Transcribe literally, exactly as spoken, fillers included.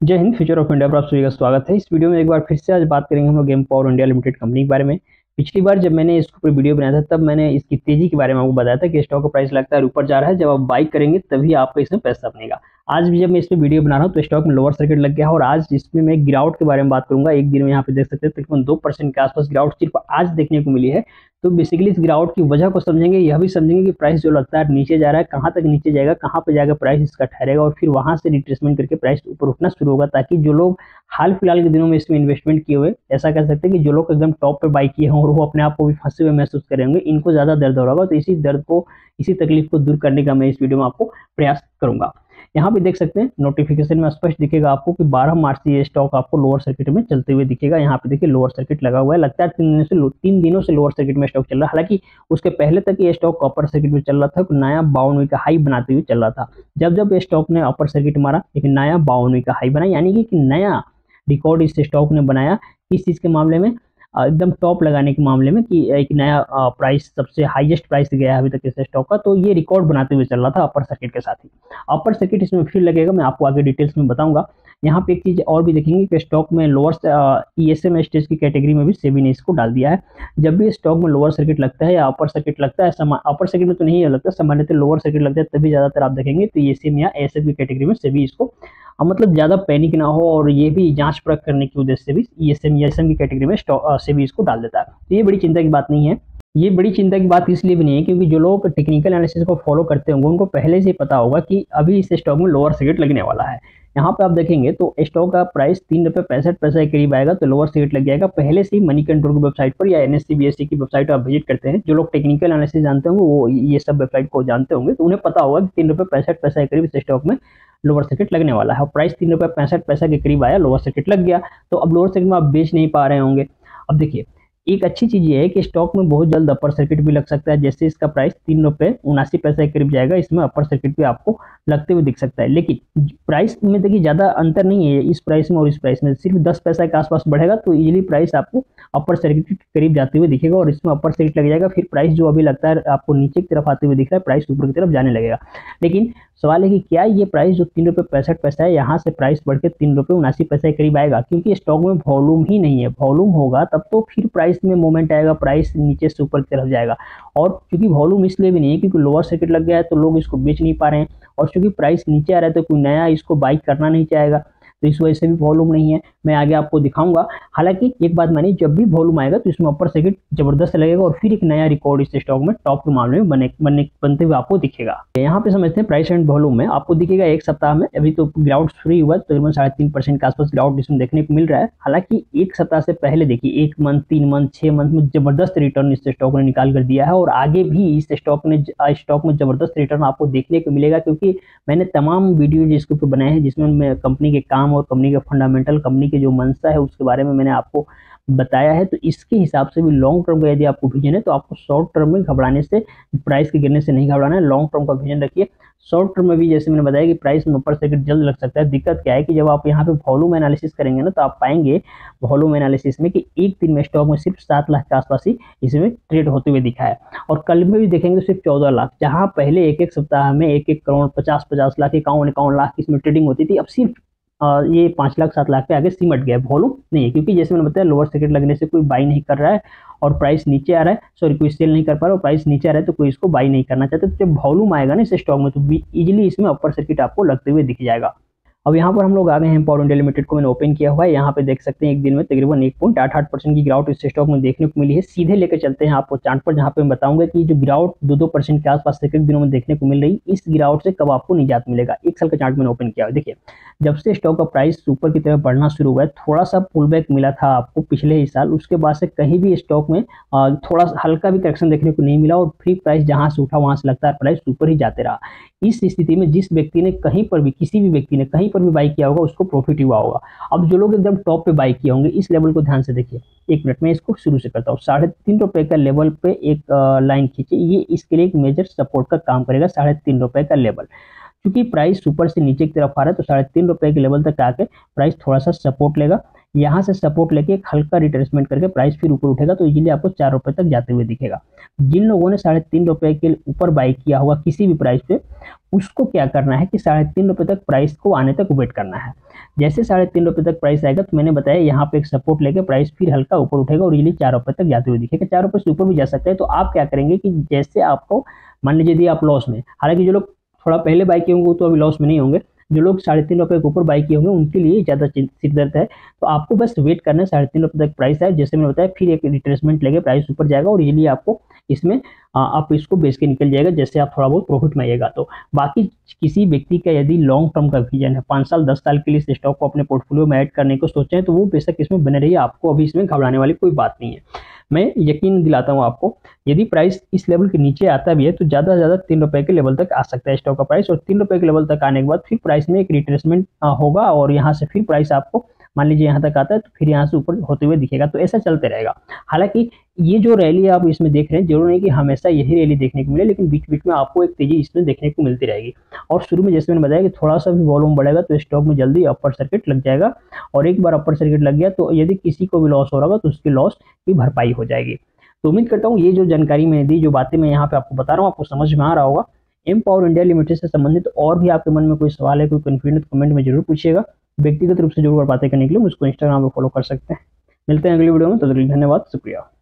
जय Hind. Future of India पर आप सभी का स्वागत है। इस वीडियो में एक बार फिर से आज बात करेंगे हम लोग Game Power India Limited company के बारे में। पिछली बार जब मैंने इसके ऊपर वीडियो बनाया था तब मैंने इसकी तेजी के बारे में आपको बताया था कि स्टॉक का प्राइस लगता है ऊपर जा रहा है, जब आप बाई करेंगे तभी आपका इसमें पैसा बनेगा। आज भी जब मैं इस पर वीडियो बना रहा हूँ तो स्टॉक में लोअर सर्किट लग गया है और आज इसमें मैं गिरावट के बारे में बात करूंगा। एक दिन में यहाँ पे देख सकते हैं तकरीबन दो परसेंट के आसपास गिरावट सिर्फ आज देखने को मिली है। तो बेसिकली इस गिरावट की वजह को समझेंगे, यह भी समझेंगे कि प्राइस जो लगता है नीचे जा रहा है, कहाँ तक नीचे जाएगा, कहाँ पे जाकर प्राइस इसका ठहरेगा और फिर वहां से रिट्रेसमेंट करके प्राइस ऊपर उठना शुरू होगा, ताकि जो लोग हाल फिलहाल के दिनों में इसमें इन्वेस्टमेंट किए हुए, ऐसा कह सकते हैं कि जो लोग एकदम टॉप पे बाई किए हों और वो अपने आप को भी फंसे हुए महसूस करेंगे, इनको ज्यादा दर्द हो रहा होगा। तो इसी दर्द को, इसी तकलीफ को दूर करने का मैं इस वीडियो में आपको प्रयास करूंगा। यहाँ पे देख सकते हैं नोटिफिकेशन में स्पष्ट दिखेगा आपको कि बारह मार्च से ये स्टॉक आपको लोअर सर्किट में चलते हुए दिखेगा। यहाँ पे देखिए लोअर सर्किट लगा हुआ है, लगता है तीन दिनों से तीन दिनों से लोअर सर्किट में स्टॉक चल रहा है। हालांकि उसके पहले तक ये स्टॉक अपर सर्किट में चल रहा था, नया बावन का हाई बनाते हुए चल रहा था। जब जब ये स्टॉक ने अपर सर्किट मारा एक नया बावन का हाई बना, यानी कि नया रिकॉर्ड इस स्टॉक ने बनाया। किस चीज के मामले में? एकदम टॉप लगाने के मामले में, कि एक नया प्राइस, सबसे हाईएस्ट प्राइस गया है अभी तक इस स्टॉक का। तो ये रिकॉर्ड बनाते हुए चल रहा था अपर सर्किट के साथ ही। अपर सर्किट इसमें फिर लगेगा, मैं आपको आगे डिटेल्स में बताऊंगा। यहाँ पे एक चीज और भी देखेंगे कि स्टॉक में लोअर ईएसएम स्टेज की कैटेगरी में भी सेबी ने इसको डाल दिया है। जब भी स्टॉक में लोअर सर्किट लगता है या अपर सर्किट लगता है, अपर सर्किट में तो नहीं लगता, सामान्यतः लोअर सर्किट लगता है तभी ज्यादातर आप देखेंगे तो ईएसएम या एएसएम की कैटेगरी में सेबी इसको, मतलब ज्यादा पैनिक ना हो और ये भी जांच परख करने के उद्देश्य से भी ईएसएम या एसएम की कैटेगरी में सेबी इसको डाल देता है। तो ये बड़ी चिंता की बात नहीं है। ये बड़ी चिंता की बात इसलिए भी नहीं है क्योंकि जो लोग टेक्निकल एनालिसिस को फॉलो करते होंगे उनको पहले से पता होगा कि अभी इस स्टॉक में लोअर सर्किट लगने वाला है। यहाँ पे आप देखेंगे तो स्टॉक का प्राइस तीन रुपए पैंसठ पैसे के करीब आएगा तो लोअर सर्किट लग जाएगा। पहले से ही मनी कंट्रोल की वेबसाइट पर या एनएससी बीएससी की वेबसाइट पर आप विजिट करते हैं, जो लोग टेक्निकल एनालिसिस जानते होंगे वो ये सब वेबसाइट को जानते होंगे, तो उन्हें पता होगा कि तीन रुपए पैंसठ पैसे के करीब इस स्टॉक में लोअर सर्किट लगने वाला है। और प्राइस तीन रुपए पैंसठ पैसा के करीब आया, लोअर सर्किट लग गया। तो अब लोअर सर्किट में आप बेच नहीं पा रहे होंगे। अब देखिए एक अच्छी चीज ये है कि स्टॉक में बहुत जल्द अपर सर्किट भी लग सकता है। जैसे इसका प्राइस तीन रुपए उनासी पैसे के करीब जाएगा, इसमें अपर सर्किट भी आपको लगते हुए दिख सकता है। लेकिन प्राइस में देखिए ज्यादा अंतर नहीं है इस प्राइस में और इस प्राइस में, सिर्फ दस पैसा के आसपास बढ़ेगा तो इजीली प्राइस आपको अपर सर्किट के करीब जाते हुए दिखेगा और इसमें अपर सर्किट लग जाएगा। फिर प्राइस जो अभी लगता है आपको नीचे की तरफ आते हुए दिख रहा है, प्राइस ऊपर की तरफ जाने लगेगा। लेकिन सवाल है कि क्या ये प्राइस जो तीन रुपए पैंसठ पैसा है यहाँ से प्राइस बढ़ के तीन रुपए उनासी पैसे के करीब आएगा? क्योंकि स्टॉक में वॉल्यूम ही नहीं है। वॉल्यूम होगा तब तो फिर प्राइस में मूवमेंट आएगा, प्राइस नीचे से ऊपर की तरफ जाएगा। और क्योंकि वॉल्यूम इसलिए भी नहीं है क्योंकि लोअर सर्किट लग गया है तो लोग इसको बेच नहीं पा रहे हैं, और क्योंकि प्राइस नीचे आ रहा है तो कोई नया इसको बाई करना नहीं चाहेगा, तो इस वजह से भी वॉल्यूम नहीं है। मैं आगे आपको दिखाऊंगा। हालांकि एक बात मानिए, जब भी वॉल्यूम आएगा तो इसमें अपर सर्किट जबरदस्त लगेगा और फिर एक नया रिकॉर्ड इस स्टॉक में टॉप के मामले में बने बनने बनते हुए आपको दिखेगा। यहाँ पे समझते हैं प्राइस एंड वॉल्यूम में आपको दिखेगा एक सप्ताह में अभी तो गिरावट फ्री हुआ, तकरीबन साढ़े तीन परसेंट के आसपास गिरावट इसमें देखने को मिल रहा है। हालांकि एक सप्ताह से पहले देखिए एक मंथ, तीन मंथ, छह मंथ में जबरदस्त रिटर्न इस स्टॉक ने निकाल कर दिया है और आगे भी इस स्टॉक ने स्टॉक में जबरदस्त रिटर्न आपको देखने को मिलेगा। क्योंकि मैंने तमाम वीडियो जिसके ऊपर बनाए हैं जिसमें मैं कंपनी के काम और कंपनी के फंडामेंटल, कंपनी की जो मंशा है उसके बारे में मैंने आपको बताया है। तो इसके हिसाब से भी लॉन्ग टर्म का यदि आपको विजन है तो आपको शॉर्ट टर्म में घबराने से, प्राइस के गिरने से नहीं घबराना है, लॉन्ग टर्म का विजन रखिए। शॉर्ट टर्म में भी जैसे मैंने बताया कि प्राइस में ऊपर सर्किट जल्द लग सकता है। दिक्कत क्या है कि जब आप यहाँ पे वॉल्यूम एनालिसिस करेंगे ना तो आप पाएंगे वॉल्यूम एनालिसिस में कि एक दिन में स्टॉक में सिर्फ सात लाख के आसपास ही इसमें ट्रेड होते हुए दिखा है, और कल में भी देखेंगे तो सिर्फ चौदह लाख। जहां पहले एक एक सप्ताह में एक एक करोड़, पचास पचास लाख, इक्यावन इक्यावन लाख इसमें ट्रेडिंग होती थी, अब सिर्फ ये पांच लाख सात लाख पे आगे सिमट गया। वॉल्यूम नहीं है क्योंकि जैसे मैंने बताया लोअर सर्किट लगने से कोई बाई नहीं कर रहा है और प्राइस नीचे आ रहा है, सॉरी कोई सेल नहीं कर पा रहा है और प्राइस नीचे आ रहा है तो कोई इसको बाई नहीं करना चाहते। तो जब वॉल्यूम आएगा ना इस स्टॉक में तो इजीली इसमें अपर सर्किट आपको लगते हुए दिख जाएगा। अब यहाँ पर हम लोग आ गए हैं पावर इंडिया लिमिटेड को मैंने ओपन किया हुआ है। यहाँ पे देख सकते हैं एक दिन में तकरीबन एक पॉइंट आठ आठ परसेंट की गिरावट इस स्टॉक में देखने को मिली है। सीधे लेकर चलते हैं आपको चार्ट पर, जहाँ पे मैं बताऊंगा कि जो गिरावट दो दो परसेंट के आसपास एक दिनों में देखने को मिल रही, इस गिरावट से कब आपको निजात मिलेगा। एक साल का चार्ट मैंने ओपन किया है। देखिए जब से स्टॉक का प्राइस ऊपर की तरफ बढ़ना शुरू हुआ है, थोड़ा सा पुल बैक मिला था आपको पिछले ही साल, उसके बाद से कहीं भी स्टॉक में थोड़ा सा हल्का भी करेक्शन देखने को नहीं मिला और फिर प्राइस जहां से उठा वहां से लगता है प्राइस ऊपर ही जाते रहा। इस स्थिति में जिस व्यक्ति ने कहीं पर भी, किसी भी व्यक्ति ने कहीं पर भी बाई किया होगा उसको प्रॉफिट हुआ होगा। अब जो लोग एकदम टॉप पे बाई किए होंगे इस लेवल को ध्यान से देखिए। एक मिनट में इसको शुरू से करता हूँ। साढ़े तीन रुपए का लेवल पे एक लाइन खींचे, ये इसके लिए एक मेजर सपोर्ट का काम करेगा। साढ़े तीन रुपए का लेवल, क्योंकि प्राइस ऊपर से नीचे की तरफ आ रहा है तो साढ़े तीन रुपए के लेवल तक आके प्राइस थोड़ा सा सपोर्ट लेगा। यहाँ से सपोर्ट लेके एक हल्का रिट्रेसमेंट करके प्राइस फिर ऊपर उठेगा तो इजीली आपको चार रुपए तक जाते हुए दिखेगा। जिन लोगों ने साढ़े तीन रुपए के ऊपर बाई किया होगा किसी भी प्राइस पे, उसको क्या करना है कि साढ़े तीन रुपए तक प्राइस को आने तक वेट करना है। जैसे साढ़े तीन रुपए तक प्राइस आएगा तो मैंने बताया यहाँ पे एक सपोर्ट लेके प्राइस फिर हल्का ऊपर उठेगा और इजीली चार रुपए तक जाते हुए दिखेगा। चार रुपए से ऊपर भी जा सकता है। तो आप क्या करेंगे कि जैसे आपको मान लीजिए यदि आप लॉस में, हालांकि जो लोग थोड़ा पहले बाई किए होंगे वो तो अभी लॉस में नहीं होंगे, जो लोग साढ़े तीन रुपए के ऊपर बाई किए होंगे उनके लिए ज़्यादा सिर दर्द है। तो आपको बस वेट करना है, साढ़े तीन रुपए तक प्राइस है, जैसे मैंने बताया फिर एक रिट्रेसमेंट लेके प्राइस ऊपर जाएगा और इजीली आपको इसमें आप इसको बेच के निकल जाएगा, जैसे आप थोड़ा बहुत प्रॉफिट में आएगा। तो बाकी किसी व्यक्ति का यदि लॉन्ग टर्म का विजन है, पाँच साल दस साल के लिए इस स्टॉक को अपने पोर्टफोलियो में ऐड करने को सोचें तो वो बेशक इसमें बने रहिए, आपको अभी इसमें घबराने वाली कोई बात नहीं है। मैं यकीन दिलाता हूँ आपको, यदि प्राइस इस लेवल के नीचे आता भी है तो ज़्यादा से ज़्यादा तीन रुपए के लेवल तक आ सकता है स्टॉक का प्राइस, और तीन रुपए के लेवल तक आने के बाद फिर प्राइस में एक रिट्रेसमेंट होगा और यहाँ से फिर प्राइस आपको मान लीजिए यहाँ तक आता है तो फिर यहाँ से ऊपर होते हुए दिखेगा। तो ऐसा चलते रहेगा। हालांकि ये जो रैली आप इसमें देख रहे हैं जरूर नहीं कि हमेशा यही रैली देखने को मिले, लेकिन बीच बीच में आपको एक तेजी इसमें देखने को मिलती रहेगी। और शुरू में जैसे मैंने बताया कि थोड़ा सा भी वॉल्यूम बढ़ेगा तो स्टॉक में जल्दी अपर सर्किट लग जाएगा, और एक बार अपर सर्किट लग गया तो यदि किसी को भी लॉस हो रहा होगा तो उसकी लॉस की भरपाई हो जाएगी। तो उम्मीद करता हूँ ये जो जानकारी मैंने दी, जो बातें मैं यहाँ पे आपको बता रहा हूँ, आपको समझ में आ रहा होगा। एम पावर इंडिया लिमिटेड से संबंधित और भी आपके मन में कोई सवाल है, कोई कंफ्यूजन, तो कमेंट में जरूर पूछिएगा। व्यक्तिगत रूप से जुड़कर बातें करने के लिए मुझको इंस्टाग्राम पर फॉलो कर सकते हैं। मिलते हैं अगली वीडियो में, तो धन्यवाद, शुक्रिया।